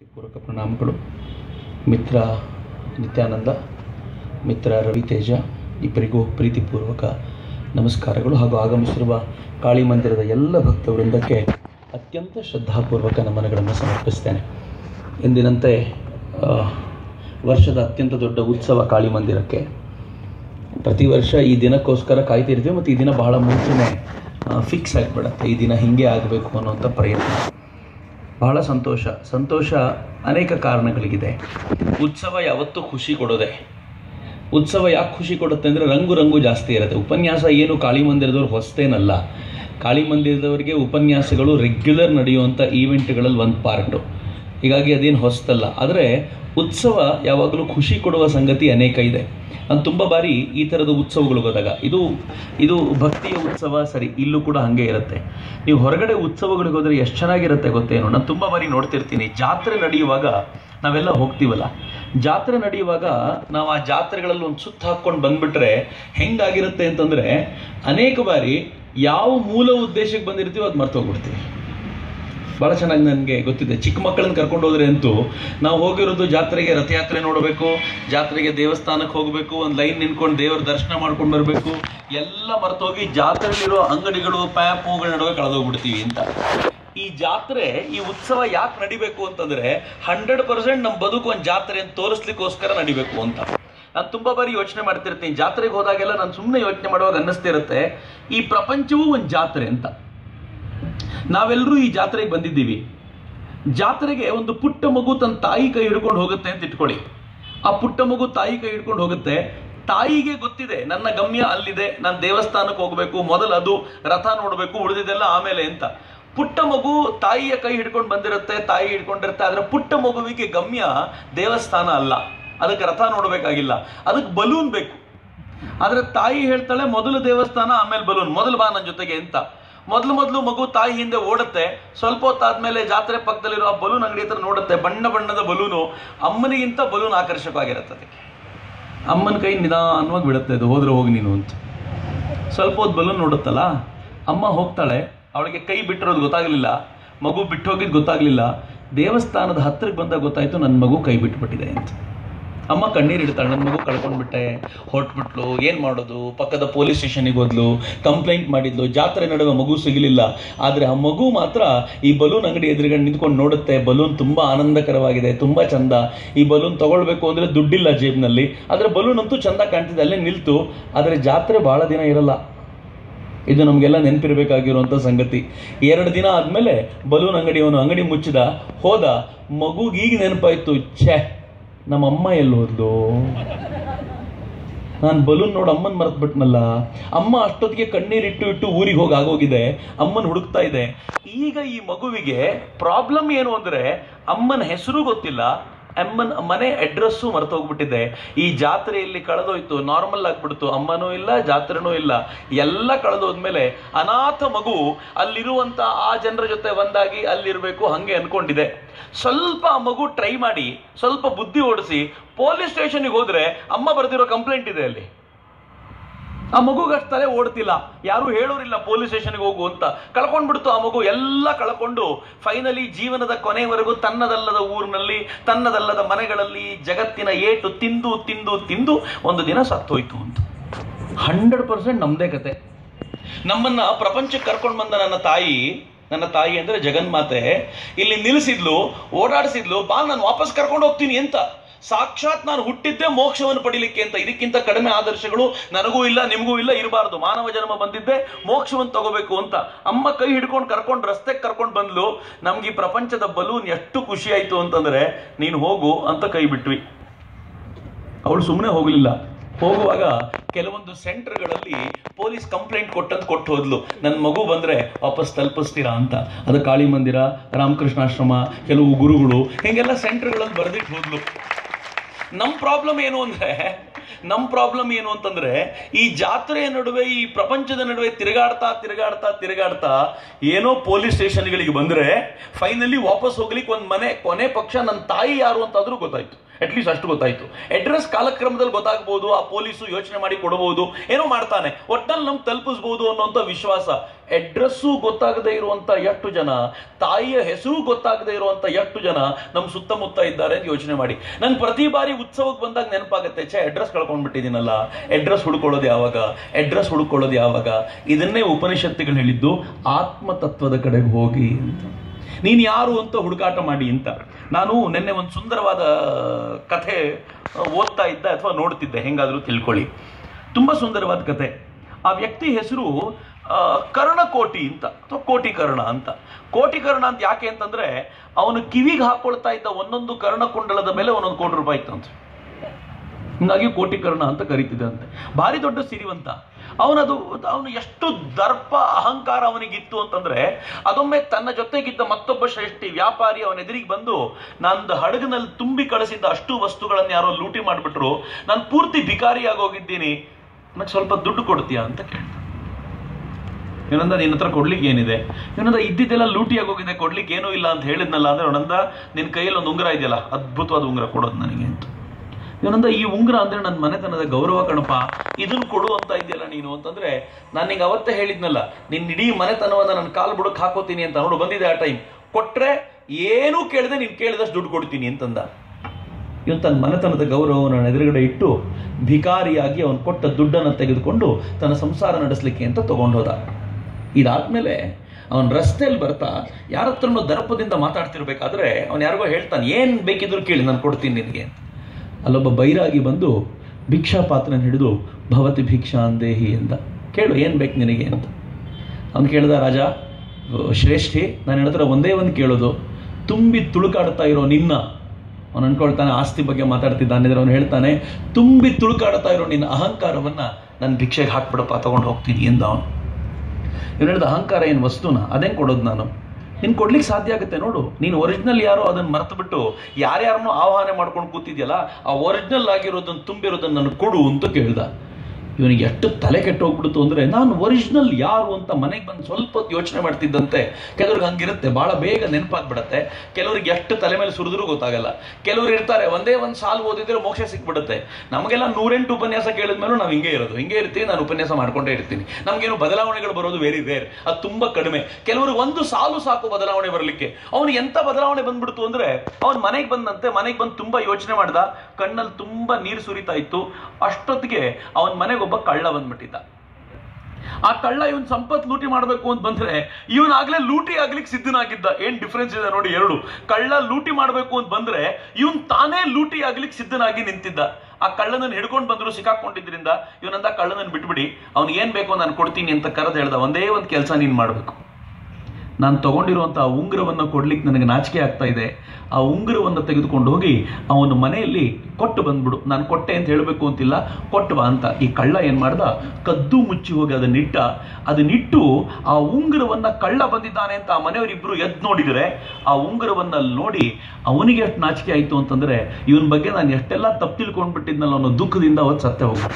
ಪೂರ್ವಕ ಪ್ರಣಾಮಗಳು. ಮಿತ್ರ ನಿತ್ಯಾನಂದ, ಮಿತ್ರ ರವಿತೇಜ ಇಬ್ಬರಿಗೂ ಪ್ರೀತಿಪೂರ್ವಕ ನಮಸ್ಕಾರಗಳು ಹಾಗೂ ಆಗಮಿಸಿರುವ ಕಾಳಿ ಮಂದಿರದ ಎಲ್ಲ ಭಕ್ತವೃಂದಕ್ಕೆ ಅತ್ಯಂತ ಶ್ರದ್ಧಾಪೂರ್ವಕ ನಮನಗಳನ್ನು ಸಮರ್ಪಿಸ್ತೇನೆ. ಎಂದಿನಂತೆ ವರ್ಷದ ಅತ್ಯಂತ ದೊಡ್ಡ ಉತ್ಸವ ಕಾಳಿ ಮಂದಿರಕ್ಕೆ. ಪ್ರತಿ ವರ್ಷ ಈ ದಿನಕ್ಕೋಸ್ಕರ ಕಾಯ್ತಿರ್ತೀವಿ ಮತ್ತು ಈ ದಿನ ಬಹಳ ಮುಂಚೆನೇ ಫಿಕ್ಸ್ ಆಗಿಬಿಡುತ್ತೆ, ಈ ದಿನ ಹೀಗೆ ಆಗಬೇಕು ಅನ್ನೋಂಥ ಪ್ರಯತ್ನ. ಬಹಳ ಸಂತೋಷ ಅನೇಕ ಕಾರಣಗಳಿಗಿದೆ. ಉತ್ಸವ ಯಾವತ್ತೂ ಖುಷಿ ಕೊಡೋದೆ. ಉತ್ಸವ ಯಾಕೆ ಖುಷಿ ಕೊಡುತ್ತೆ ಅಂದರೆ ರಂಗು ಜಾಸ್ತಿ ಇರುತ್ತೆ. ಉಪನ್ಯಾಸ ಏನು ಕಾಳಿ ಮಂದಿರದವ್ರು ಹೊಸ್ತೇನಲ್ಲ. ಕಾಳಿ ಮಂದಿರದವರಿಗೆ ಉಪನ್ಯಾಸಗಳು ರೆಗ್ಯುಲರ್ ನಡೆಯುವಂಥ ಈವೆಂಟ್ಗಳಲ್ಲಿ ಒಂದು ಪಾರ್ಟು, ಹೀಗಾಗಿ ಅದೇನು ಹೊಸ್ತಲ್ಲ. ಆದರೆ ಉತ್ಸವ ಯಾವಾಗಲೂ ಖುಷಿ ಕೊಡುವ ಸಂಗತಿ ಅನೇಕ ಇದೆ. ನಾನು ತುಂಬ ಬಾರಿ ಈ ಥರದ ಉತ್ಸವಗಳಿಗೆ ಹೋದಾಗ ಇದು ಭಕ್ತಿಯ ಉತ್ಸವ ಸರಿ, ಇಲ್ಲೂ ಕೂಡ ಹಾಗೆ ಇರುತ್ತೆ. ನೀವು ಹೊರಗಡೆ ಉತ್ಸವಗಳಿಗೆ ಹೋದರೆ ಎಷ್ಟು ಚೆನ್ನಾಗಿರುತ್ತೆ ಗೊತ್ತೇನು. ನಾನು ತುಂಬ ಬಾರಿ ನೋಡ್ತಿರ್ತೀನಿ, ಜಾತ್ರೆ ನಡೆಯುವಾಗ ನಾವೆಲ್ಲ ಹೋಗ್ತೀವಲ್ಲ, ಜಾತ್ರೆ ನಡೆಯುವಾಗ ನಾವು ಆ ಜಾತ್ರೆಗಳಲ್ಲಿ ಒಂದು ಸುತ್ತ ಹಾಕ್ಕೊಂಡು ಬಂದುಬಿಟ್ರೆ ಹೆಂಗಾಗಿರುತ್ತೆ ಅಂತಂದರೆ, ಅನೇಕ ಬಾರಿ ಯಾವ ಮೂಲ ಉದ್ದೇಶಕ್ಕೆ ಬಂದಿರ್ತೀವೋ ಅದು ಮರ್ತೋಗ್ಬಿಡ್ತೀವಿ. ಭಾಳ ಚೆನ್ನಾಗಿ ನನಗೆ ಗೊತ್ತಿದೆ. ಚಿಕ್ಕ ಮಕ್ಕಳನ್ನ ಕರ್ಕೊಂಡು ಹೋದ್ರೆ ಅಂತೂ ನಾವು ಹೋಗಿರೋದು ಜಾತ್ರೆಗೆ ರಥಯಾತ್ರೆ ನೋಡಬೇಕು, ಜಾತ್ರೆಗೆ ದೇವಸ್ಥಾನಕ್ಕೆ ಹೋಗಬೇಕು, ಒಂದು ಲೈನ್ ನಿಂತ್ಕೊಂಡು ದೇವರ ದರ್ಶನ ಮಾಡ್ಕೊಂಡು ಬರಬೇಕು, ಎಲ್ಲ ಮರ್ತೋಗಿ ಜಾತ್ರೆಯಲ್ಲಿರೋ ಅಂಗಡಿಗಳು ಪ್ಯಾಪುಗಳ ನಡುವೆ ಕಳೆದೋಗ್ಬಿಡ್ತೀವಿ ಅಂತ. ಈ ಜಾತ್ರೆ, ಈ ಉತ್ಸವ ಯಾಕೆ ನಡಿಬೇಕು ಅಂತಂದರೆ 100% ನಮ್ಮ ಬದುಕು ಒಂದು ಜಾತ್ರೆ ಅಂತ ತೋರಿಸ್ಲಿಕ್ಕೋಸ್ಕರ ನಡಿಬೇಕು ಅಂತ. ನಾನು ತುಂಬ ಬಾರಿ ಯೋಚನೆ ಮಾಡ್ತಿರ್ತೀನಿ. ಜಾತ್ರೆಗೆ ಹೋದಾಗೆಲ್ಲ ನಾನು ಸುಮ್ಮನೆ ಯೋಚನೆ ಮಾಡುವಾಗ ಅನ್ನಿಸ್ತಿರುತ್ತೆ, ಈ ಪ್ರಪಂಚವೂ ಒಂದು ಜಾತ್ರೆ ಅಂತ. ನಾವೆಲ್ಲರೂ ಈ ಜಾತ್ರೆಗೆ ಬಂದಿದ್ದೀವಿ. ಜಾತ್ರೆಗೆ ಒಂದು ಪುಟ್ಟ ಮಗು ತನ್ನ ತಾಯಿ ಕೈ ಹಿಡ್ಕೊಂಡು ಹೋಗುತ್ತೆ ಅಂತ ಇಟ್ಕೊಳ್ಳಿ. ಆ ಪುಟ್ಟ ಮಗು ತಾಯಿ ಕೈ ಹಿಡ್ಕೊಂಡು ಹೋಗುತ್ತೆ. ತಾಯಿಗೆ ಗೊತ್ತಿದೆ ನನ್ನ ಗಮ್ಯ ಅಲ್ಲಿದೆ, ನಾನು ದೇವಸ್ಥಾನಕ್ಕೆ ಹೋಗಬೇಕು, ಮೊದಲು ಅದು ರಥ ನೋಡಬೇಕು, ಉಳಿದಿದ್ದೆಲ್ಲ ಆಮೇಲೆ ಅಂತ. ಪುಟ್ಟ ಮಗು ತಾಯಿಯ ಕೈ ಹಿಡ್ಕೊಂಡು ಬಂದಿರುತ್ತೆ, ತಾಯಿ ಹಿಡ್ಕೊಂಡಿರುತ್ತೆ. ಆದರೆ ಪುಟ್ಟ ಮಗುವಿಗೆ ಗಮ್ಯ ದೇವಸ್ಥಾನ ಅಲ್ಲ, ಅದಕ್ಕೆ ರಥ ನೋಡಬೇಕಾಗಿಲ್ಲ, ಅದಕ್ಕೆ ಬಲೂನ್ ಬೇಕು. ಆದರೆ ತಾಯಿ ಹೇಳ್ತಾಳೆ ಮೊದಲು ದೇವಸ್ಥಾನ ಆಮೇಲೆ ಬಲೂನ್, ಮೊದಲು ಬಾ ನನ್ನ ಜೊತೆಗೆ ಅಂತ. ಮೊದಲು ಮಗು ತಾಯಿ ಹಿಂದೆ ಓಡುತ್ತೆ. ಸ್ವಲ್ಪ ಹೊತ್ತಾದ್ಮೇಲೆ ಜಾತ್ರೆ ಪಕ್ಕದಲ್ಲಿರೋ ಆ ಬಲೂನ್ ಅಂಗಡಿ ಹತ್ರ ನೋಡುತ್ತೆ, ಬಣ್ಣ ಬಣ್ಣದ ಬಲೂನು. ಅಮ್ಮನಿಗಿಂತ ಬಲೂನ್ ಆಕರ್ಷಕವಾಗಿರುತ್ತೆ ಅದಕ್ಕೆ. ಅಮ್ಮನ ಕೈ ನಿಧಾನವಾಗಿ ಬಿಡುತ್ತೆ, ಅದು ಹೋದ್ರೆ ಹೋಗಿ ನೀನು ಅಂತ. ಸ್ವಲ್ಪ ಹೊತ್ತು ಬಲೂನ್ ನೋಡುತ್ತಲ್ಲ, ಅಮ್ಮ ಹೋಗ್ತಾಳೆ, ಅವಳಿಗೆ ಕೈ ಬಿಟ್ಟಿರೋದು ಗೊತ್ತಾಗಲಿಲ್ಲ, ಮಗು ಬಿಟ್ಟು ಹೋಗಿದ್ದು ಗೊತ್ತಾಗಲಿಲ್ಲ. ದೇವಸ್ಥಾನದ ಹತ್ತಿರಕ್ಕೆ ಬಂದಾಗ ಗೊತ್ತಾಯಿತು ನನ್ನ ಮಗು ಕೈ ಬಿಟ್ಟುಬಿಟ್ಟಿದೆ ಅಂತ. ಅಮ್ಮ ಕಣ್ಣೀರು ಇಡ್ತಾಳೆ, ನನ್ನ ಮಗು ಕಳ್ಕೊಂಡ್ಬಿಟ್ಟೆ, ಹೊರಟ್ಬಿಟ್ಲು, ಏನು ಮಾಡೋದು. ಪಕ್ಕದ ಪೊಲೀಸ್ ಸ್ಟೇಷನಿಗೆ ಹೋದ್ಲು, ಕಂಪ್ಲೇಂಟ್ ಮಾಡಿದ್ಲು, ಜಾತ್ರೆ ನಡುವೆ ಮಗು ಸಿಗಲಿಲ್ಲ. ಆದರೆ ಆ ಮಗು ಮಾತ್ರ ಈ ಬಲೂನ್ ಅಂಗಡಿ ಎದುರುಗಡೆ ನಿಂತ್ಕೊಂಡು ನೋಡುತ್ತೆ, ಬಲೂನ್ ತುಂಬ ಆನಂದಕರವಾಗಿದೆ, ತುಂಬ ಚಂದ, ಈ ಬಲೂನ್ ತಗೊಳ್ಬೇಕು ಅಂದರೆ ದುಡ್ಡಿಲ್ಲ ಜೇಬ್ನಲ್ಲಿ, ಆದರೆ ಬಲೂನ್ ಅಂತೂ ಚಂದ ಕಾಣ್ತಿದೆ, ಅಲ್ಲೇ ನಿಲ್ತು. ಆದರೆ ಜಾತ್ರೆ ಭಾಳ ದಿನ ಇರಲ್ಲ. ಇದು ನಮಗೆಲ್ಲ ನೆನಪಿರಬೇಕಾಗಿರುವಂಥ ಸಂಗತಿ. 2 ದಿನ ಆದಮೇಲೆ ಬಲೂನ್ ಅಂಗಡಿಯವನು ಅಂಗಡಿ ಮುಚ್ಚಿದ, ಹೋದ. ಮಗುಗೀಗ ನೆನಪಾಯ್ತು, ಛೇ ನಮ್ಮ ಅಮ್ಮ ಎಲ್ಲಿ ಹೋದ್ಲು, ನಾನು ಬಲೂನ್ ನೋಡಿ ಅಮ್ಮನ ಮರೆತ್ಬಿಟ್ನಲ್ಲ. ಅಮ್ಮ ಅಷ್ಟೊತ್ತಿಗೆ ಕಣ್ಣೀರಿಟ್ಟು ಊರಿಗೆ ಹೋಗಿ ಆಗೋಗಿದೆ, ಅಮ್ಮನ ಹುಡುಕ್ತಾ ಇದೆ. ಈಗ ಈ ಮಗುವಿಗೆ ಪ್ರಾಬ್ಲಮ್ ಏನು ಅಂದರೆ ಅಮ್ಮನ ಹೆಸರು ಗೊತ್ತಿಲ್ಲ, ಅಮ್ಮನ ಮನೆ ಅಡ್ರೆಸ್ಸು ಮರೆತೋಗ್ಬಿಟ್ಟಿದೆ. ಈ ಜಾತ್ರೆಯಲ್ಲಿ ಕಳೆದೋಯ್ತು, ನಾರ್ಮಲ್ ಆಗ್ಬಿಡ್ತು, ಅಮ್ಮನೂ ಇಲ್ಲ, ಜಾತ್ರೆನೂ ಇಲ್ಲ, ಎಲ್ಲ ಕಳೆದೋದ್ಮೇಲೆ ಅನಾಥ ಮಗು ಅಲ್ಲಿರುವಂಥ ಆ ಜನರ ಜೊತೆ ಒಂದಾಗಿ ಅಲ್ಲಿರಬೇಕು ಹಾಗೆ ಅನ್ಕೊಂಡಿದೆ. ಸ್ವಲ್ಪ ಆ ಮಗು ಟ್ರೈ ಮಾಡಿ, ಸ್ವಲ್ಪ ಬುದ್ಧಿ ಓಡಿಸಿ ಪೊಲೀಸ್ ಸ್ಟೇಷನ್ಗೆ ಹೋದ್ರೆ ಅಮ್ಮ ಬರೆದಿರೋ ಕಂಪ್ಲೇಂಟ್ ಇದೆ ಅಲ್ಲಿ. ಆ ಮಗುಗಷ್ಟು ತಲೆ ಓಡ್ತಿಲ್ಲ, ಯಾರು ಹೇಳೋರಿಲ್ಲ ಪೊಲೀಸ್ ಸ್ಟೇಷನ್ಗೆ ಹೋಗು ಅಂತ. ಕಳ್ಕೊಂಡ್ಬಿಡ್ತು ಆ ಮಗು, ಎಲ್ಲ ಕಳ್ಕೊಂಡು ಫೈನಲಿ ಜೀವನದ ಕೊನೆವರೆಗೂ ತನ್ನದಲ್ಲದ ಊರಿನಲ್ಲಿ, ತನ್ನದಲ್ಲದ ಮನೆಗಳಲ್ಲಿ ಜಗತ್ತಿನ ಏಟು ತಿಂದು ಒಂದು ದಿನ ಸತ್ತೋಯ್ತು ಅಂತ. 100% ನಮ್ಮದೇ ಕತೆ. ನಮ್ಮನ್ನ ಪ್ರಪಂಚಕ್ಕೆ ಕರ್ಕೊಂಡು ಬಂದ ನನ್ನ ತಾಯಿ ಅಂದರೆ ಜಗನ್ಮಾತೆ ಇಲ್ಲಿ ನಿಲ್ಲಿಸಿದ್ಲು, ಓಡಾಡಿಸಿದ್ಲು, ಬಾ ನಾನು ವಾಪಸ್ ಕರ್ಕೊಂಡು ಹೋಗ್ತೀನಿ ಅಂತ. ಸಾಕ್ಷಾತ್ ನಾನು ಹುಟ್ಟಿದ್ದೆ ಮೋಕ್ಷವನ್ನು ಪಡಿಲಿಕ್ಕೆ ಅಂತ. ಇದಕ್ಕಿಂತ ಕಡಿಮೆ ಆದರ್ಶಗಳು ನನಗೂ ಇಲ್ಲ, ನಿಮಗೂ ಇಲ್ಲ, ಇರಬಾರ್ದು. ಮಾನವ ಜನ್ಮ ಬಂದಿದ್ದೆ ಮೋಕ್ಷವನ್ನು ತಗೋಬೇಕು ಅಂತ. ಅಮ್ಮ ಕೈ ಹಿಡ್ಕೊಂಡು ಕರ್ಕೊಂಡು ರಸ್ತೆಗೆ ಕರ್ಕೊಂಡು ಬಂದ್ಲು. ನಮ್ಗೆ ಈ ಪ್ರಪಂಚದ ಬಲೂನ್ ಎಷ್ಟು ಖುಷಿ ಆಯ್ತು ಅಂತಂದ್ರೆ, ನೀನು ಹೋಗು ಅಂತ ಕೈ ಬಿಟ್ವಿ. ಅವಳು ಸುಮ್ಮನೆ ಹೋಗಲಿಲ್ಲ. ಹೋಗುವಾಗ ಕೆಲವೊಂದು ಸೆಂಟರ್ಗಳಲ್ಲಿ ಪೊಲೀಸ್ ಕಂಪ್ಲೇಂಟ್ ಕೊಟ್ಟು ಹೋದ್ಲು, ನನ್ನ ಮಗು ಬಂದರೆ ವಾಪಸ್ ತಲುಪಿಸ್ತೀರಾ ಅಂತ. ಅದು ಕಾಳಿ ಮಂದಿರ, ರಾಮಕೃಷ್ಣಾಶ್ರಮ, ಕೆಲವು ಗುರುಗಳು, ಹೀಗೆಲ್ಲ ಸೆಂಟರ್ಗಳಲ್ಲಿ ಬರೆದಿಟ್ಟು ಹೋದ್ಲು. ನಮ್ಮ ಪ್ರಾಬ್ಲಮ್ ಏನು ಅಂತಂದ್ರೆ ಈ ಜಾತ್ರೆಯ ನಡುವೆ, ಈ ಪ್ರಪಂಚದ ನಡುವೆ ತಿರುಗಾಡ್ತಾ ಏನೋ ಪೊಲೀಸ್ ಸ್ಟೇಷನ್ಗಳಿಗೆ ಬಂದರೆ ಫೈನಲಿ ವಾಪಸ್ ಹೋಗ್ಲಿಕ್ಕೆ ಒಂದು ಮನೆ, ಕೊನೆ ಪಕ್ಷ ನನ್ನ ತಾಯಿ ಯಾರು ಅಂತಾದ್ರೂ ಗೊತ್ತಾಯ್ತು. ಅಟ್ಲೀಸ್ಟ್ ಅಷ್ಟು ಗೊತ್ತಾಯ್ತು. ಅಡ್ರೆಸ್ ಕಾಲಕ್ರಮದಲ್ಲಿ ಗೊತ್ತಾಗ್ಬೋದು, ಆ ಪೊಲೀಸು ಯೋಚನೆ ಮಾಡಿ ಕೊಡಬಹುದು, ಏನೋ ಮಾಡ್ತಾನೆ, ಒಟ್ಟಲ್ಲಿ ನಮ್ಗೆ ತಲುಪಿಸ್ಬೋದು ಅನ್ನೋಂಥ ವಿಶ್ವಾಸ. ಅಡ್ರೆಸ್ಸು ಗೊತ್ತಾಗದೇ ಇರುವಂತ ಎಷ್ಟು ಜನ, ತಾಯಿಯ ಹೆಸರು ಗೊತ್ತಾಗದೇ ಇರುವಂತ ಎಷ್ಟು ಜನ ನಮ್ಮ ಸುತ್ತಮುತ್ತ ಇದ್ದಾರೆ ಅಂತ ಯೋಚನೆ ಮಾಡಿ. ನನ್ ಪ್ರತಿ ಬಾರಿ ಉತ್ಸವಕ್ಕೆ ಬಂದಾಗ ನೆನಪಾಗುತ್ತೆ, ಅಡ್ರೆಸ್ ಕಳ್ಕೊಂಡ್ಬಿಟ್ಟಿದ್ದೀನಲ್ಲ, ಅಡ್ರೆಸ್ ಹುಡ್ಕೊಳ್ಳೋದು ಯಾವಾಗ. ಇದನ್ನೇ ಉಪನಿಷತ್ತುಗಳು ಹೇಳಿದ್ದು, ಆತ್ಮತತ್ವದ ಕಡೆಗೆ ಹೋಗಿ ಅಂತ. ನೀನು ಯಾರು ಅಂತ ಹುಡುಕಾಟ ಮಾಡಿ ಅಂತ. ನಾನು ನಿನ್ನೆ ಒಂದು ಸುಂದರವಾದ ಕಥೆ ಓದ್ತಾ ಇದ್ದೆ ಅಥವಾ ನೋಡ್ತಿದ್ದೆ, ಹೆಂಗಾದ್ರೂ ತಿಳ್ಕೊಳ್ಳಿ. ತುಂಬಾ ಸುಂದರವಾದ ಕಥೆ. ಆ ವ್ಯಕ್ತಿ ಹೆಸರು ಕರ್ಣಕೋಟಿ ಅಂತ, ಅಥವಾ ಕೋಟಿಕರ್ಣ ಅಂತ. ಕೋಟಿಕರ್ಣ ಅಂತ ಯಾಕೆ ಅಂತಂದ್ರೆ, ಅವನು ಕಿವಿಗೆ ಹಾಕೊಳ್ತಾ ಇದ್ದ ಒಂದೊಂದು ಕರ್ಣಕುಂಡಲದ ಮೇಲೆ ಒಂದೊಂದು ಕೋಟಿ ರೂಪಾಯಿ ಇತ್ತಂತೆ. ಹಿಂಗಾಗಿ ಕೋಟಿಕರ್ಣ ಅಂತ ಕರೀತಿದ್ದಂತೆ. ಭಾರಿ ದೊಡ್ಡ ಸಿರಿವಂತ ಅವನು. ಎಷ್ಟು ದರ್ಪ ಅಹಂಕಾರ ಅವನಿಗಿತ್ತು ಅಂತಂದ್ರೆ, ಅದೊಮ್ಮೆ ತನ್ನ ಜೊತೆಗಿದ್ದ ಮತ್ತೊಬ್ಬ ಶ್ರೇಷ್ಠಿ ವ್ಯಾಪಾರಿ ಅವನ ಎದುರಿಗೆ ಬಂದು, ನಂದು ಹಡಗಿನಲ್ಲಿ ತುಂಬಿ ಕಳಿಸಿದ್ದ ಅಷ್ಟು ವಸ್ತುಗಳನ್ನು ಯಾರೋ ಲೂಟಿ ಮಾಡಿಬಿಟ್ರು, ನಾನು ಪೂರ್ತಿ ಭಿಕಾರಿಯಾಗಿ ಹೋಗಿದ್ದೀನಿ, ನನಗೆ ಸ್ವಲ್ಪ ದುಡ್ಡು ಕೊಡ್ತೀಯಾ ಅಂತ ಕೇಳ್ದ. ಇವನಂದ, ನಿನ್ನ ಹತ್ರ ಕೊಡ್ಲಿಕ್ಕೆ ಏನಿದೆ? ಇವನಂದ, ಇದ್ದಿದ್ದೆಲ್ಲ ಲೂಟಿಯಾಗಿ ಹೋಗಿದೆ, ಕೊಡ್ಲಿಕ್ಕೆ ಏನೂ ಇಲ್ಲ ಅಂತ ಹೇಳಿದ್ನಲ್ಲ. ಅಂದ್ರೆ ಅವನಂದ, ನಿನ್ನ ಕೈಯಲ್ಲಿ ಒಂದು ಉಂಗುರ ಇದೆಯಲ್ಲ, ಅದ್ಭುತವಾದ ಉಂಗುರ ಕೊಡೋದು ನನಗೆ ಅಂತ. ಇವನಂದ, ಈ ಉಂಗುರ ಅಂದ್ರೆ ನನ್ನ ಮನೆತನದ ಗೌರವ ಕಣಪ, ಇದನ್ನು ಕೊಡು ಅಂತ ಇದೆಯಲ್ಲ ನೀನು ಅಂತಂದ್ರೆ, ನಾನು ನಿಂಗೆ ಅವತ್ತೇ ಹೇಳಿದ್ನಲ್ಲ, ನಿನ್ನ ಇಡೀ ಮನೆತನವನ್ನ ನನ್ನ ಕಾಲು ಬುಡಕ್ಕೆ ಹಾಕೋತೀನಿ ಅಂತ. ನೋಡು, ಬಂದಿದೆ ಆ ಟೈಮ್. ಕೊಟ್ರೆ ಏನೂ ಕೇಳಿದೆ, ನೀನು ಕೇಳಿದಷ್ಟು ದುಡ್ಡು ಕೊಡ್ತೀನಿ ಅಂತಂದ. ಇವನು ತನ್ನ ಮನೆತನದ ಗೌರವವನ್ನು ಎದುರುಗಡೆ ಇಟ್ಟು ಭಿಕಾರಿಯಾಗಿ ಅವನು ಕೊಟ್ಟ ದುಡ್ಡನ್ನು ತೆಗೆದುಕೊಂಡು ತನ್ನ ಸಂಸಾರ ನಡೆಸಲಿಕ್ಕೆ ಅಂತ ತಗೊಂಡು ಹೋದ. ಇದಾದ್ಮೇಲೆ ಅವನ ರಸ್ತೆಯಲ್ಲಿ ಬರ್ತಾ ಯಾರ ಹತ್ರನೂ ದರ್ಪದಿಂದ ಮಾತಾಡ್ತಿರ್ಬೇಕಾದ್ರೆ ಅವನು ಯಾರಿಗೋ ಹೇಳ್ತಾನೆ, ಏನು ಬೇಕಿದ್ರು ಕೇಳಿ, ನಾನು ಕೊಡ್ತೀನಿ ನಿನಗೆ ಅಂತ. ಅಲ್ಲೊಬ್ಬ ಬೈರಾಗಿ ಬಂದು ಭಿಕ್ಷಾ ಪಾತ್ರನ ಹಿಡಿದು, ಭವತಿ ಭಿಕ್ಷಾ ಅಂದೇಹಿ ಅಂತ, ಕೇಳು ಏನು ಬೇಕು ನಿನಗೆ ಅಂತ. ಅವನು ಕೇಳ್ದ, ರಾಜ ಶ್ರೇಷ್ಠಿ, ನಾನು ಹೇಳಿದ್ರೆ ಒಂದೇ ಒಂದು ಕೇಳೋದು, ತುಂಬಿ ತುಳುಕಾಡ್ತಾ ಇರೋ ನಿನ್ನ, ಅವನು ಅನ್ಕೊಳ್ತಾನೆ ಆಸ್ತಿ ಬಗ್ಗೆ ಮಾತಾಡ್ತಿದ್ದಾನೆ. ಅವನು ಹೇಳ್ತಾನೆ, ತುಂಬಿ ತುಳುಕಾಡ್ತಾ ಇರೋ ನಿನ್ನ ಅಹಂಕಾರವನ್ನ ನನ್ನ ಭಿಕ್ಷೆಗೆ ಹಾಕ್ಬಿಡಪ್ಪ, ತಗೊಂಡು ಹೋಗ್ತೀನಿ ಎಂದ ಅವನು. ಇವನು ಹೇಳಿದ, ಅಹಂಕಾರ ಏನು ವಸ್ತುನ, ಅದೇನು ಕೊಡೋದು ನಾನು? ನಿನ್ ಕೊಡ್ಲಿಕ್ಕೆ ಸಾಧ್ಯ ಆಗುತ್ತೆ ನೋಡು. ನೀನು ಒರಿಜಿನಲ್ ಯಾರೋ ಅದನ್ನ ಮರೆತು ಬಿಟ್ಟು ಯಾರ್ಯಾರನ್ನೂ ಆಹ್ವಾನ ಮಾಡ್ಕೊಂಡು ಕೂತಿದ್ಯಲ್ಲ, ಆ ಒರಿಜಿನಲ್ ಆಗಿರೋದನ್ನ ತುಂಬಿರೋದನ್ನ ನನಗೆ ಕೊಡು ಅಂತ ಕೇಳ್ದ. ಇವನಿಗೆ ಎಷ್ಟು ತಲೆ ಕೆಟ್ಟೋಗ್ಬಿಡ್ತು ಅಂದ್ರೆ, ನಾನು ಒರಿಜಿನಲ್ ಯಾರು ಅಂತ ಮನೆಗೆ ಬಂದು ಸ್ವಲ್ಪ ಹೊತ್ತು ಯೋಚನೆ ಮಾಡ್ತಿದ್ದಂತೆ. ಕೆಲವ್ರಿಗೆ ಹಂಗಿರುತ್ತೆ, ಬಹಳ ಬೇಗ ನೆನಪಾಗ್ಬಿಡತ್ತೆ. ಕೆಲವ್ರಿಗೆ ಎಷ್ಟು ತಲೆ ಮೇಲೆ ಸುರಿದ್ರೂ ಗೊತ್ತಾಗಲ್ಲ. ಕೆಲವ್ರು ಇರ್ತಾರೆ, ಒಂದೇ ಒಂದು ಸಾಲು ಓದಿದ್ರೆ ಮೋಕ್ಷ ಸಿಕ್ಬಿಡುತ್ತೆ. ನಮಗೆಲ್ಲ 108 ಉಪನ್ಯಾಸ ಕೇಳಿದ್ಮೇಲೂ ನಾವು ಹಿಂಗೆ ಇರ್ತೀವಿ. ನಾನು ಉಪನ್ಯಾಸ ಮಾಡ್ಕೊಂಡೇ ಇರ್ತೀನಿ. ನಮ್ಗೇನು ಬದಲಾವಣೆಗಳು ಬರೋದು ವೆರಿ ರೇರ್, ಅದು ತುಂಬಾ ಕಡಿಮೆ. ಕೆಲವ್ರಿಗೆ ಒಂದು ಸಾಲು ಸಾಕು ಬದಲಾವಣೆ ಬರಲಿಕ್ಕೆ. ಅವನು ಎಂತ ಬದಲಾವಣೆ ಬಂದ್ಬಿಡ್ತು ಅಂದ್ರೆ, ಅವನು ಮನೆಗೆ ಬಂದು ತುಂಬಾ ಯೋಚನೆ ಮಾಡ್ದ. ಕಣ್ಣಲ್ಲಿ ತುಂಬಾ ನೀರು ಸುರಿತಾ ಇತ್ತು. ಅಷ್ಟೊತ್ತಿಗೆ ಅವನ ಮನೆಗೆ ಒಬ್ಬ ಕಳ್ಳ ಬಂದ್ಬಿಟ್ಟಿದ್ದ. ಆ ಕಳ್ಳ ಇವನ್ ಸಂಪತ್ ಲೂಟಿ ಮಾಡಬೇಕು ಅಂತ ಬಂದ್ರೆ, ಇವನ್ ಆಗ್ಲೇ ಲೂಟಿ ಆಗ್ಲಿಕ್ಕೆ ಸಿದ್ಧನಾಗಿದ್ದ. ಏನ್ ಡಿಫ್ರೆನ್ಸ್ ಇದೆ ನೋಡಿ ಎರಡು. ಕಳ್ಳ ಲೂಟಿ ಮಾಡಬೇಕು ಅಂತ ಬಂದ್ರೆ, ಇವನ್ ತಾನೇ ಲೂಟಿ ಆಗ್ಲಿಕ್ಕೆ ಸಿದ್ಧನಾಗಿ ನಿಂತಿದ್ದ. ಆ ಕಳ್ಳನನ್ನು ಹಿಡ್ಕೊಂಡು ಬಂದ್ರು ಸಿಕ್ಕಾಕೊಂಡಿದ್ರಿಂದ ಇವನಂದ, ಕಳ್ಳನನ್ನು ಬಿಟ್ಬಿಡಿ, ಅವ್ನಿಗೆ ಏನ್ ಬೇಕೋ ನಾನು ಕೊಡ್ತೀನಿ ಅಂತ ಕರೆದು ಹೇಳ್ದ, ಒಂದೇ ಒಂದು ಕೆಲಸ ನೀನ್ ಮಾಡ್ಬೇಕು. ನಾನು ತಗೊಂಡಿರುವಂಥ ಆ ಉಂಗುರವನ್ನು ಕೊಡ್ಲಿಕ್ಕೆ ನನಗೆ ನಾಚಿಕೆ ಆಗ್ತಾ ಇದೆ. ಆ ಉಂಗುರವನ್ನು ತೆಗೆದುಕೊಂಡು ಹೋಗಿ ಅವನ ಮನೆಯಲ್ಲಿ ಕೊಟ್ಟು ಬಂದ್ಬಿಡು. ನಾನು ಕೊಟ್ಟೆ ಅಂತ ಹೇಳಬೇಕು ಅಂತಿಲ್ಲ, ಕೊಟ್ಟು ಬಾ ಅಂತ. ಈ ಕಳ್ಳ ಏನು ಮಾಡ್ದ, ಕದ್ದು ಮುಚ್ಚಿ ಹೋಗಿ ಅದನ್ನಿಟ್ಟು ಆ ಉಂಗುರವನ್ನು ಕಳ್ಳ ಬಂದಿದ್ದಾನೆ ಅಂತ ಆ ಮನೆಯವರಿಬ್ಬರು ಎದ್ದು ನೋಡಿದರೆ, ಆ ಉಂಗುರವನ್ನು ನೋಡಿ ಅವನಿಗೆ ಎಷ್ಟು ನಾಚಿಕೆ ಆಯಿತು ಅಂತಂದರೆ, ಇವನ ಬಗ್ಗೆ ನಾನು ಎಷ್ಟೆಲ್ಲ ತಪ್ಪು ತಿಳ್ಕೊಂಡ್ಬಿಟ್ಟಿದ್ನಲ್ಲ ಅನ್ನೋ ದುಃಖದಿಂದ ಅವತ್ತು ಸತ್ತೇ ಹೋಗ್ಬಿಟ್ಟ.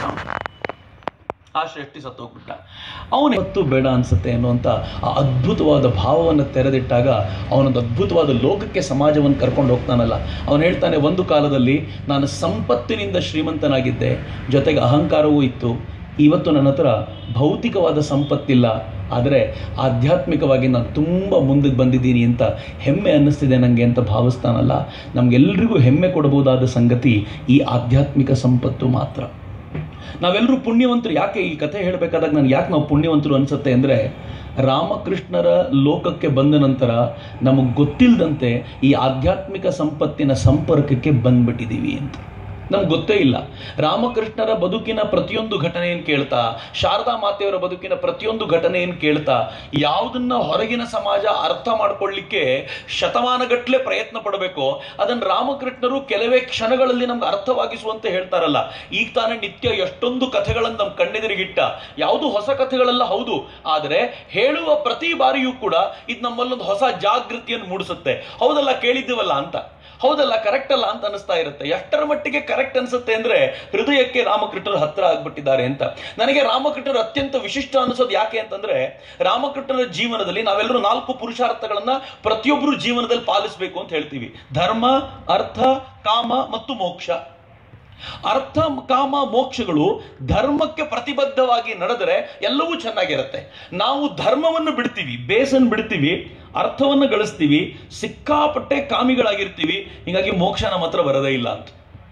ಆ ಶ್ರೇಷ್ಠಿ ಸತ್ತೋಗ್ಬಿಟ್ಟ. ಅವನು ಹೊತ್ತು ಬೇಡ ಅನ್ಸುತ್ತೆ ಅನ್ನುವಂಥ ಆ ಅದ್ಭುತವಾದ ಭಾವವನ್ನು ತೆರೆದಿಟ್ಟಾಗ ಅವನೊಂದು ಅದ್ಭುತವಾದ ಲೋಕಕ್ಕೆ ಸಮಾಜವನ್ನು ಕರ್ಕೊಂಡು ಹೋಗ್ತಾನಲ್ಲ. ಅವನು ಹೇಳ್ತಾನೆ, ಒಂದು ಕಾಲದಲ್ಲಿ ನಾನು ಸಂಪತ್ತಿನಿಂದ ಶ್ರೀಮಂತನಾಗಿದ್ದೆ, ಜೊತೆಗೆ ಅಹಂಕಾರವೂ ಇತ್ತು. ಇವತ್ತು ನನ್ನ ಹತ್ರ ಭೌತಿಕವಾದ ಸಂಪತ್ತಿಲ್ಲ, ಆದರೆ ಆಧ್ಯಾತ್ಮಿಕವಾಗಿ ನಾನು ತುಂಬ ಮುಂದಕ್ಕೆ ಬಂದಿದ್ದೀನಿ ಅಂತ ಹೆಮ್ಮೆ ಅನ್ನಿಸ್ತಿದೆ ನನಗೆ ಅಂತ ಭಾವಿಸ್ತಾನಲ್ಲ. ನಮಗೆಲ್ಲರಿಗೂ ಹೆಮ್ಮೆ ಕೊಡಬಹುದಾದ ಸಂಗತಿ ಈ ಆಧ್ಯಾತ್ಮಿಕ ಸಂಪತ್ತು ಮಾತ್ರ. ನಾವೆಲ್ಲರೂ ಪುಣ್ಯವಂತರು. ಯಾಕೆ ಈ ಕಥೆ ಹೇಳಬೇಕಾದಾಗ ನನಗೆ ಯಾಕೆ ನಾವು ಪುಣ್ಯವಂತರು ಅನಿಸುತ್ತೆ ಅಂದರೆ, ರಾಮಕೃಷ್ಣರ ಲೋಕಕ್ಕೆ ಬಂದ ನಂತರ ನಮಗೆ ಗೊತ್ತಿಲ್ಲದಂತೆ ಈ ಆಧ್ಯಾತ್ಮಿಕ ಸಂಪತ್ತಿನ ಸಂಪರ್ಕಕ್ಕೆ ಬಂದ್ಬಿಟ್ಟಿದ್ದೀವಿ ಅಂತ ನಮ್ಗೆ ಗೊತ್ತೇ ಇಲ್ಲ. ರಾಮಕೃಷ್ಣರ ಬದುಕಿನ ಪ್ರತಿಯೊಂದು ಘಟನೆಯನ್ನು ಕೇಳ್ತಾ, ಶಾರದಾ ಮಾತೆಯವರ ಬದುಕಿನ ಪ್ರತಿಯೊಂದು ಘಟನೆಯನ್ನು ಕೇಳ್ತಾ, ಯಾವುದನ್ನ ಹೊರಗಿನ ಸಮಾಜ ಅರ್ಥ ಮಾಡ್ಕೊಳ್ಳಿಕ್ಕೆ ಶತಮಾನಗಟ್ಟಲೆ ಪ್ರಯತ್ನ ಪಡಬೇಕು, ಅದನ್ನು ರಾಮಕೃಷ್ಣರು ಕೆಲವೇ ಕ್ಷಣಗಳಲ್ಲಿ ನಮ್ಗೆ ಅರ್ಥವಾಗಿಸುವಂತೆ ಹೇಳ್ತಾರಲ್ಲ. ಈಗ ತಾನೇ ನಿತ್ಯ ಎಷ್ಟೊಂದು ಕಥೆಗಳನ್ನು ನಮ್ಮ ಕಣ್ಣೆದುರಿಗಿಟ್ಟ. ಯಾವುದು ಹೊಸ ಕಥೆಗಳೆಲ್ಲ ಹೌದು, ಆದರೆ ಹೇಳುವ ಪ್ರತಿ ಬಾರಿಯೂ ಕೂಡ ಇದು ನಮ್ಮಲ್ಲೊಂದು ಹೊಸ ಜಾಗೃತಿಯನ್ನು ಮೂಡಿಸುತ್ತೆ. ಹೌದಲ್ಲ, ಕೇಳಿದ್ದೀವಲ್ಲ ಅಂತ. ಹೌದಲ್ಲ, ಕರೆಕ್ಟ್ ಅಲ್ಲ ಅಂತ ಅನಿಸ್ತಾ ಇರುತ್ತೆ. ಎಷ್ಟರ ಮಟ್ಟಿಗೆ ಕರೆಕ್ಟ್ ಅನ್ಸುತ್ತೆ ಅಂದ್ರೆ ಹೃದಯಕ್ಕೆ ರಾಮಕೃಷ್ಣರು ಹತ್ರ ಆಗ್ಬಿಟ್ಟಿದ್ದಾರೆ ಅಂತ. ನನಗೆ ರಾಮಕೃಷ್ಣರು ಅತ್ಯಂತ ವಿಶಿಷ್ಟ ಅನಿಸೋದು ಯಾಕೆ ಅಂತಂದ್ರೆ, ರಾಮಕೃಷ್ಣರ ಜೀವನದಲ್ಲಿ ನಾವೆಲ್ಲರೂ 4 ಪುರುಷಾರ್ಥಗಳನ್ನ ಪ್ರತಿಯೊಬ್ಬರು ಜೀವನದಲ್ಲಿ ಪಾಲಿಸಬೇಕು ಅಂತ ಹೇಳ್ತೀವಿ. ಧರ್ಮ, ಅರ್ಥ, ಕಾಮ ಮತ್ತು ಮೋಕ್ಷ. ಅರ್ಥ, ಕಾಮ, ಮೋಕ್ಷಗಳು ಧರ್ಮಕ್ಕೆ ಪ್ರತಿಬದ್ಧವಾಗಿ ನಡೆದರೆ ಎಲ್ಲವೂ ಚೆನ್ನಾಗಿರುತ್ತೆ. ನಾವು ಧರ್ಮವನ್ನು ಬಿಡ್ತೀವಿ, ಬೇಸನ್ನು ಬಿಡ್ತೀವಿ, ಅರ್ಥವನ್ನು ಗಳಿಸ್ತೀವಿ, ಸಿಕ್ಕಾಪಟ್ಟೆ ಕಾಮಿಗಳಾಗಿರ್ತೀವಿ, ಹೀಗಾಗಿ ಮೋಕ್ಷ ನಮ್ಮ ಹತ್ರ ಬರೋದೇ ಇಲ್ಲ ಅಂತ.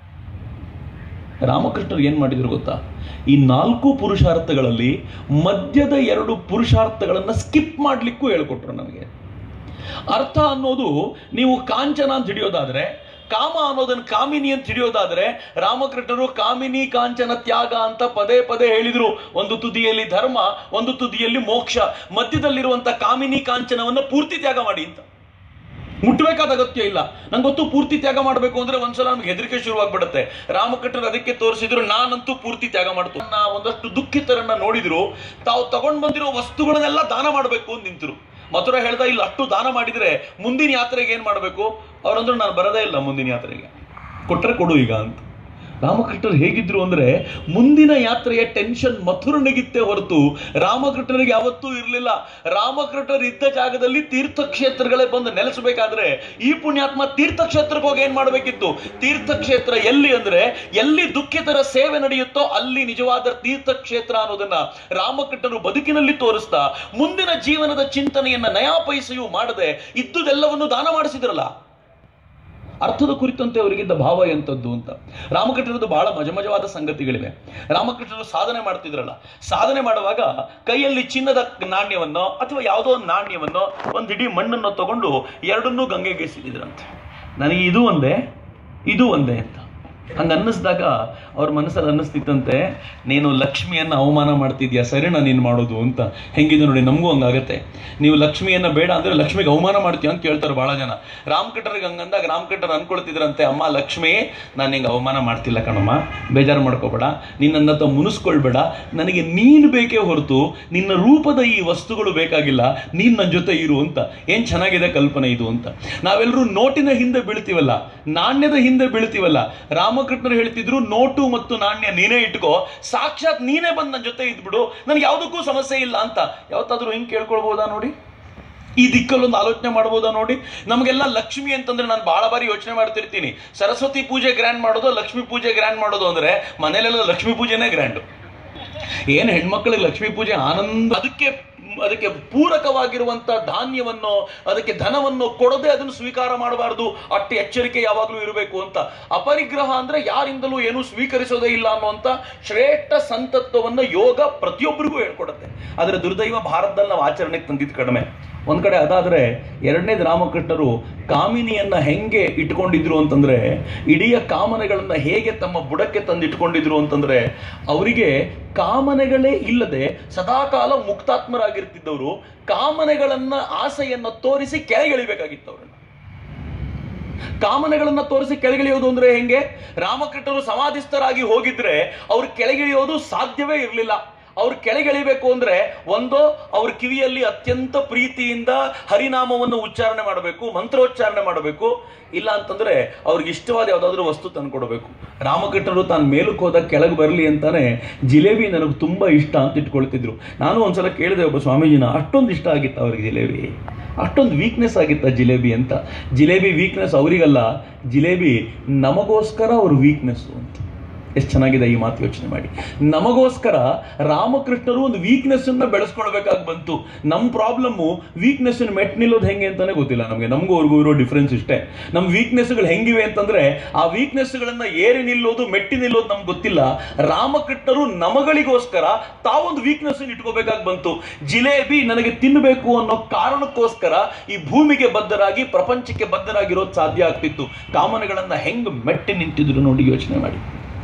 ರಾಮಕೃಷ್ಣರು ಏನ್ ಮಾಡಿದ್ರು ಗೊತ್ತಾ? ಈ 4 ಪುರುಷಾರ್ಥಗಳಲ್ಲಿ ಮಧ್ಯದ 2 ಪುರುಷಾರ್ಥಗಳನ್ನ ಸ್ಕಿಪ್ ಮಾಡ್ಲಿಕ್ಕೂ ಹೇಳ್ಕೊಟ್ರು ನಮಗೆ. ಅರ್ಥ ಅನ್ನೋದು ನೀವು ಕಾಂಚನ ಅಂತ ಹಿಡಿಯೋದಾದ್ರೆ, ಕಾಮ ಅನ್ನೋದನ್ನ ಕಾಮಿನಿ ಅಂತ ಹಿಡಿಯೋದಾದ್ರೆ, ರಾಮಕೃಷ್ಣರು ಕಾಮಿನಿ ಕಾಂಚನ ತ್ಯಾಗ ಅಂತ ಪದೇ ಪದೇ ಹೇಳಿದ್ರು. ಒಂದು ತುದಿಯಲ್ಲಿ ಧರ್ಮ, ಒಂದು ತುದಿಯಲ್ಲಿ ಮೋಕ್ಷ, ಮಧ್ಯದಲ್ಲಿರುವಂತ ಕಾಮಿನಿ ಕಾಂಚನವನ್ನ ಪೂರ್ತಿ ತ್ಯಾಗ ಮಾಡಿ ಅಂತ. ಮುಟ್ಟಬೇಕಾದ ಅಗತ್ಯ ಇಲ್ಲ. ನಂಗೆ ಗೊತ್ತು, ಪೂರ್ತಿ ತ್ಯಾಗ ಮಾಡಬೇಕು ಅಂದ್ರೆ ಒಂದ್ಸಲ ನಮ್ಗೆ ಹೆದರಿಕೆ ಶುರುವಾಗ್ಬಿಡುತ್ತೆ. ರಾಮಕೃಷ್ಣರು ಅದಕ್ಕೆ ತೋರಿಸಿದ್ರು, ನಾನಂತೂ ಪೂರ್ತಿ ತ್ಯಾಗ ಮಾಡ್ತು. ಒಂದಷ್ಟು ದುಃಖಿತರನ್ನ ನೋಡಿದ್ರು, ತಾವು ತಗೊಂಡ್ ಬಂದಿರೋ ವಸ್ತುಗಳನ್ನೆಲ್ಲ ದಾನ ಮಾಡಬೇಕು ಅಂತ ನಿಂತರು. ಮಥುರ ಹೇಳ್ದ, ಇಲ್ಲ ಅಷ್ಟು ದಾನ ಮಾಡಿದ್ರೆ ಮುಂದಿನ ಯಾತ್ರೆಗೆ ಏನ್ ಮಾಡಬೇಕು? ಅವ್ರಂದ್ರು, ನಾನು ಬರದೇ ಇಲ್ಲ ಮುಂದಿನ ಯಾತ್ರೆಗೆ, ಕೊಟ್ರೆ ಕೊಡು ಈಗ ಅಂತ. ರಾಮಕೃಷ್ಣರು ಹೇಗಿದ್ರು ಅಂದ್ರೆ, ಮುಂದಿನ ಯಾತ್ರೆಯ ಟೆನ್ಷನ್ ಮಥುರನಿಗಿತ್ತೇ ಹೊರತು ರಾಮಕೃಷ್ಣರಿಗೆ ಯಾವತ್ತೂ ಇರಲಿಲ್ಲ. ರಾಮಕೃಷ್ಣರು ಇದ್ದ ಜಾಗದಲ್ಲಿ ತೀರ್ಥಕ್ಷೇತ್ರಗಳೇ ಬಂದು ನೆಲೆಸಬೇಕಾದ್ರೆ ಈ ಪುಣ್ಯಾತ್ಮ ತೀರ್ಥಕ್ಷೇತ್ರಕ್ಕೆ ಹೋಗಿ ಏನ್ ಮಾಡಬೇಕಿತ್ತು? ತೀರ್ಥಕ್ಷೇತ್ರ ಎಲ್ಲಿ ಅಂದ್ರೆ, ಎಲ್ಲಿ ದುಃಖಿತರ ಸೇವೆ ನಡೆಯುತ್ತೋ ಅಲ್ಲಿ ನಿಜವಾದ ತೀರ್ಥಕ್ಷೇತ್ರ ಅನ್ನೋದನ್ನ ರಾಮಕೃಷ್ಣರು ಬದುಕಿನಲ್ಲಿ ತೋರಿಸ್ತಾ, ಮುಂದಿನ ಜೀವನದ ಚಿಂತನೆಯನ್ನ ನಯಾ ಪೈಸೆಯೂ ಮಾಡದೆ ಇದ್ದುದೆಲ್ಲವನ್ನು ದಾನ ಮಾಡಿಸಿದ್ರಲ್ಲ. ಅರ್ಥದ ಕುರಿತಂತೆ ಅವರಿಗಿದ್ದ ಭಾವ ಎಂಥದ್ದು ಅಂತ. ರಾಮಕೃಷ್ಣರದ್ದು ಬಹಳ ಮಜಮಜವಾದ ಸಂಗತಿಗಳಿವೆ. ರಾಮಕೃಷ್ಣರು ಸಾಧನೆ ಮಾಡ್ತಿದ್ರಲ್ಲ, ಸಾಧನೆ ಮಾಡುವಾಗ ಕೈಯಲ್ಲಿ ಚಿನ್ನದ ನಾಣ್ಯವನ್ನೋ ಅಥವಾ ಯಾವುದೋ ಒಂದು ನಾಣ್ಯವನ್ನೋ ಒಂದು ಇಡೀ ಮಣ್ಣನ್ನು ತಗೊಂಡು ಎರಡನ್ನೂ ಗಂಗೆಗೆ ಎಸೆದಿದ್ರಂತೆ. ನನಗೆ ಇದು ಒಂದೇ ಅಂತ ಹಂಗ ಅನ್ನಿಸ್ದಾಗ ಅವ್ರ ಮನಸ್ಸಲ್ಲಿ ಅನ್ನಿಸ್ತಿತ್ತಂತೆ, ನೀನು ಲಕ್ಷ್ಮಿಯನ್ನ ಅವಮಾನ ಮಾಡ್ತಿದ್ಯಾ, ಸರಿನಾ ನೀನು ಮಾಡೋದು ಅಂತ. ಹೆಂಗಿದೆ ನೋಡಿ, ನಮಗೂ ಹಂಗಾಗತ್ತೆ. ನೀವು ಲಕ್ಷ್ಮಿಯನ್ನ ಬೇಡ ಅಂದ್ರೆ ಲಕ್ಷ್ಮಿಗೆ ಅವಮಾನ ಮಾಡ್ತೀಯ ಅಂತ ಕೇಳ್ತಾರೆ ಬಹಳ ಜನ. ರಾಮಕೃಷ್ಣರಿಗೆ ಹಂಗಂದಾಗ ರಾಮಕೃಷ್ಣರು ಅನ್ಕೊಳ್ತಿದ್ರಂತೆ, ಅಮ್ಮ ಲಕ್ಷ್ಮಿ, ನಾನು ನಿಂಗೆ ಅವಮಾನ ಮಾಡ್ತಿಲ್ಲ ಕಣಮ್ಮ, ಬೇಜಾರು ಮಾಡ್ಕೋಬೇಡ, ನಿನ್ನನ್ನ ಮುನಿಸ್ಕೊಳ್ಬೇಡ, ನನಗೆ ನೀನು ಬೇಕೇ ಹೊರತು ನಿನ್ನ ರೂಪದ ಈ ವಸ್ತುಗಳು ಬೇಕಾಗಿಲ್ಲ, ನೀನ್ ನನ್ನ ಜೊತೆ ಇರು ಅಂತ. ಏನ್ ಚೆನ್ನಾಗಿದೆ ಕಲ್ಪನೆ ಇದು ಅಂತ. ನಾವೆಲ್ಲರೂ ನೋಟಿನ ಹಿಂದೆ ಬೀಳ್ತೀವಲ್ಲ, ನಾಣ್ಯದ ಹಿಂದೆ ಬೀಳ್ತೀವಲ್ಲ. ರಾಮಕೃಷ್ಣರು ಹೇಳ್ತಿದ್ರು, ನೋಟು ಮತ್ತು ನಾಣ್ಯ ನೀನೇ ಇಟ್ಕೋ, ಸಾಕ್ಷಾತ್ ನೀನೇ ಬಂದು ನನ್ನ ಜೊತೆ ಇದ್ಬಿಡು, ನನ್ಗೆ ಯಾವುದಕ್ಕೂ ಸಮಸ್ಯೆ ಇಲ್ಲ ಅಂತ. ಯಾವತ್ತಾದ್ರೂ ಹಿಂಗೆ ಕೇಳ್ಕೊಳ್ಬೋದಾ ನೋಡಿ? ಈ ದಿಕ್ಕಲ್ಲೊಂದು ಆಲೋಚನೆ ಮಾಡ್ಬೋದಾ ನೋಡಿ? ನಮಗೆಲ್ಲ ಲಕ್ಷ್ಮಿ ಅಂತಂದ್ರೆ ನಾನು ಬಹಳ ಬಾರಿ ಯೋಚನೆ ಮಾಡ್ತಿರ್ತೀನಿ, ಸರಸ್ವತಿ ಪೂಜೆ ಗ್ರ್ಯಾಂಡ್ ಮಾಡೋದು, ಲಕ್ಷ್ಮೀ ಪೂಜೆ ಗ್ರ್ಯಾಂಡ್ ಮಾಡೋದು ಅಂದ್ರೆ ಮನೇಲೆಲ್ಲ ಲಕ್ಷ್ಮೀ ಪೂಜೆನೇ ಗ್ರ್ಯಾಂಡು. ಏನು ಹೆಣ್ಮಕ್ಳಿಗೆ ಲಕ್ಷ್ಮೀ ಪೂಜೆ ಆನಂದ, ಅದಕ್ಕೆ ಪೂರಕವಾಗಿರುವಂತ ಧಾನ್ಯವನ್ನು, ಅದಕ್ಕೆ ಧನವನ್ನು ಕೊಡದೆ ಅದನ್ನು ಸ್ವೀಕಾರ ಮಾಡಬಾರದು, ಅಷ್ಟು ಎಚ್ಚರಿಕೆ ಯಾವಾಗಲೂ ಇರಬೇಕು ಅಂತ. ಅಪರಿಗ್ರಹ ಅಂದ್ರೆ ಯಾರಿಂದಲೂ ಏನು ಸ್ವೀಕರಿಸೋದೇ ಇಲ್ಲ ಅನ್ನುವಂತ ಶ್ರೇಷ್ಠ ಸಂತತ್ವವನ್ನು ಯೋಗ ಪ್ರತಿಯೊಬ್ಬರಿಗೂ ಹೇಳ್ಕೊಡುತ್ತೆ. ಆದರೆ ದುರ್ದೈವ ಭಾರತದಲ್ಲಿ ನಾವು ಆಚರಣೆಗೆ ತಂದಿದ್ದು ಕಡಿಮೆ. ಒಂದ್ ಕಡೆ ಅದಾದ್ರೆ, ಎರಡನೇದು ರಾಮಕೃಷ್ಣರು ಕಾಮಿನಿಯನ್ನ ಹೆಂಗೆ ಇಟ್ಕೊಂಡಿದ್ರು ಅಂತಂದ್ರೆ, ಇಡೀ ಕಾಮನೆಗಳನ್ನ ಹೇಗೆ ತಮ್ಮ ಬುಡಕ್ಕೆ ತಂದು ಇಟ್ಕೊಂಡಿದ್ರು ಅಂತಂದ್ರೆ, ಅವರಿಗೆ ಕಾಮನೆಗಳೇ ಇಲ್ಲದೆ ಸದಾಕಾಲ ಮುಕ್ತಾತ್ಮರಾಗಿರ್ತಿದ್ದವರು ಕಾಮನೆಗಳನ್ನ, ಆಸೆಯನ್ನ ತೋರಿಸಿ ಕೆಳಗಿಳಿಬೇಕಾಗಿತ್ತು ಅವರನ್ನ. ಕಾಮನೆಗಳನ್ನ ತೋರಿಸಿ ಕೆಳಗಿಳಿಯೋದು ಅಂದ್ರೆ ಹೆಂಗೆ? ರಾಮಕೃಷ್ಣರು ಸಮಾಧಿಸ್ಥರಾಗಿ ಹೋಗಿದ್ರೆ ಅವ್ರು ಕೆಳಗಿಳಿಯೋದು ಸಾಧ್ಯವೇ ಇರಲಿಲ್ಲ. ಅವ್ರು ಕೆಳಗಿಳಿಬೇಕು ಅಂದ್ರೆ ಒಂದೋ ಅವ್ರ ಕಿವಿಯಲ್ಲಿ ಅತ್ಯಂತ ಪ್ರೀತಿಯಿಂದ ಹರಿನಾಮವನ್ನು ಉಚ್ಚಾರಣೆ ಮಾಡಬೇಕು, ಮಂತ್ರೋಚ್ಚಾರಣೆ ಮಾಡಬೇಕು, ಇಲ್ಲ ಅಂತಂದ್ರೆ ಅವ್ರಿಗೆ ಇಷ್ಟವಾದ ಯಾವ್ದಾದ್ರು ವಸ್ತು ತಂದ್ಕೊಡ್ಬೇಕು. ರಾಮಕೃಷ್ಣರು ತಾನು ಮೇಲಕ್ಕೆ ಹೋದಾಗ ಕೆಳಗೆ ಬರಲಿ ಅಂತಾನೆ ಜಿಲೇಬಿ ನನಗೆ ತುಂಬಾ ಇಷ್ಟ ಅಂತ ಇಟ್ಕೊಳ್ತಿದ್ರು. ನಾನು ಒಂದ್ಸಲ ಕೇಳಿದೆ ಒಬ್ಬ ಸ್ವಾಮೀಜಿನ, ಅಷ್ಟೊಂದು ಇಷ್ಟ ಆಗಿತ್ತ ಅವ್ರಿಗೆ ಜಿಲೇಬಿ, ಅಷ್ಟೊಂದು ವೀಕ್ನೆಸ್ ಆಗಿತ್ತ ಜಿಲೇಬಿ ಅಂತ. ಜಿಲೇಬಿ ವೀಕ್ನೆಸ್ ಅವರಿಗಲ್ಲ, ಜಿಲೇಬಿ ನಮಗೋಸ್ಕರ ಅವ್ರ ವೀಕ್ನೆಸ್ ಅಂತ. ಎಷ್ಟು ಚೆನ್ನಾಗಿದೆ ಈ ಮಾತು, ಯೋಚನೆ ಮಾಡಿ. ನಮಗೋಸ್ಕರ ರಾಮಕೃಷ್ಣರು ಒಂದು ವೀಕ್ನೆಸ್ ಅನ್ನ ಬೆಳೆಸ್ಕೊಳ್ಬೇಕಾಗಿ ಬಂತು. ನಮ್ಮ ಪ್ರಾಬ್ಲಮ್ಮು ವೀಕ್ನೆಸ್ ಮೆಟ್ ನಿಲ್ಲೋದು ಹೆಂಗೆ ಅಂತಾನೆ ಗೊತ್ತಿಲ್ಲ ನಮಗೆ. ನಮಗೂ ಅವ್ರಿಗೂ ಇರೋ ಡಿಫ್ರೆನ್ಸ್ ಇಷ್ಟೇ. ನಮ್ಮ ವೀಕ್ನೆಸ್ಗಳು ಹೆಂಗಿವೆ ಅಂತಂದ್ರೆ, ಆ ವೀಕ್ನೆಸ್ಗಳನ್ನ ಏರಿ ನಿಲ್ಲೋದು, ಮೆಟ್ಟಿ ನಿಲ್ಲೋದು ನಮ್ಗೆ ಗೊತ್ತಿಲ್ಲ. ರಾಮಕೃಷ್ಣರು ನಮಗಳಿಗೋಸ್ಕರ ತಾವೊಂದು ವೀಕ್ನೆಸ್ ಇಟ್ಕೋಬೇಕಾಗಿ ಬಂತು. ಜಿಲೇಬಿ ನನಗೆ ತಿನ್ನಬೇಕು ಅನ್ನೋ ಕಾರಣಕ್ಕೋಸ್ಕರ ಈ ಭೂಮಿಗೆ ಬದ್ಧರಾಗಿ, ಪ್ರಪಂಚಕ್ಕೆ ಬದ್ಧರಾಗಿರೋದು ಸಾಧ್ಯ ಆಗ್ತಿತ್ತು. ಕಾಮನೆಗಳನ್ನ ಹೆಂಗ್ ಮೆಟ್ಟಿ ನಿಂತಿದ್ರು ನೋಡಿ, ಯೋಚನೆ ಮಾಡಿ.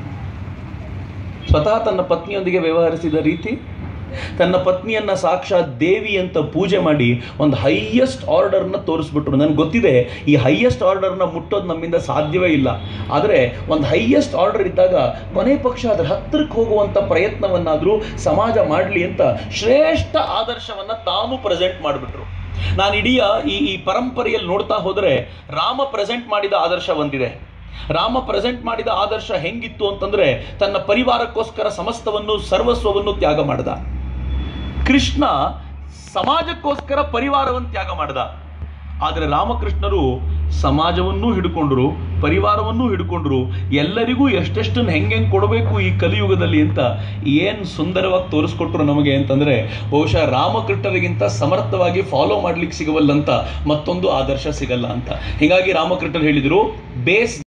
ಸ್ವತಃ ತನ್ನ ಪತ್ನಿಯೊಂದಿಗೆ ವ್ಯವಹರಿಸಿದ ರೀತಿ, ತನ್ನ ಪತ್ನಿಯನ್ನ ಸಾಕ್ಷಾತ್ ದೇವಿ ಅಂತ ಪೂಜೆ ಮಾಡಿ ಒಂದು ಹೈಯೆಸ್ಟ್ ಆರ್ಡರ್ನ ತೋರಿಸ್ಬಿಟ್ರು. ನನಗೆ ಗೊತ್ತಿದೆ ಈ ಹೈಯೆಸ್ಟ್ ಆರ್ಡರ್ನ ಮುಟ್ಟೋದು ನಮ್ಮಿಂದ ಸಾಧ್ಯವೇ ಇಲ್ಲ. ಆದರೆ ಒಂದು ಹೈಯೆಸ್ಟ್ ಆರ್ಡರ್ ಇದ್ದಾಗ ಕೊನೆ ಪಕ್ಷ ಅದರ ಹತ್ತಿರಕ್ಕೆ ಹೋಗುವಂಥ ಪ್ರಯತ್ನವನ್ನಾದರೂ ಸಮಾಜ ಮಾಡಲಿ ಅಂತ ಶ್ರೇಷ್ಠ ಆದರ್ಶವನ್ನ ತಾನು ಪ್ರೆಸೆಂಟ್ ಮಾಡಿಬಿಟ್ರು. ನಾನು ಇಡೀ ಈ ಪರಂಪರೆಯಲ್ಲಿ ನೋಡ್ತಾ ಹೋದರೆ ರಾಮ ಪ್ರೆಸೆಂಟ್ ಮಾಡಿದ ಆದರ್ಶ ಒಂದಿದೆ. ರಾಮ ಪ್ರೆಸೆಂಟ್ ಮಾಡಿದ ಆದರ್ಶ ಹೆಂಗಿತ್ತು ಅಂತಂದ್ರೆ, ತನ್ನ ಪರಿವಾರಕ್ಕೋಸ್ಕರ ಸಮಸ್ತವನ್ನು ಸರ್ವಸ್ವವನ್ನು ತ್ಯಾಗ ಮಾಡಿದ. ಕೃಷ್ಣ ಸಮಾಜಕ್ಕೋಸ್ಕರ ಪರಿವಾರವನ್ನು ತ್ಯಾಗ ಮಾಡಿದ. ಆದರೆ ರಾಮಕೃಷ್ಣರು ಸಮಾಜವನ್ನೂ ಹಿಡ್ಕೊಂಡ್ರು, ಪರಿವಾರವನ್ನೂ ಹಿಡ್ಕೊಂಡ್ರು, ಎಲ್ಲರಿಗೂ ಎಷ್ಟೆಷ್ಟನ್ನು ಹೆಂಗೆ ಕೊಡಬೇಕು ಈ ಕಲಿಯುಗದಲ್ಲಿ ಅಂತ ಏನು ಸುಂದರವಾಗಿ ತೋರಿಸ್ಕೊಟ್ರು ನಮಗೆ ಅಂತಂದರೆ, ಬಹುಶಃ ರಾಮಕೃಷ್ಣರಿಗಿಂತ ಸಮರ್ಥವಾಗಿ ಫಾಲೋ ಮಾಡ್ಲಿಕ್ಕೆ ಸಿಗವಲ್ಲಂತ ಮತ್ತೊಂದು ಆದರ್ಶ ಸಿಗಲ್ಲ ಅಂತ. ಹೀಗಾಗಿ ರಾಮಕೃಷ್ಣರು ಹೇಳಿದರು, ಬೇಸ್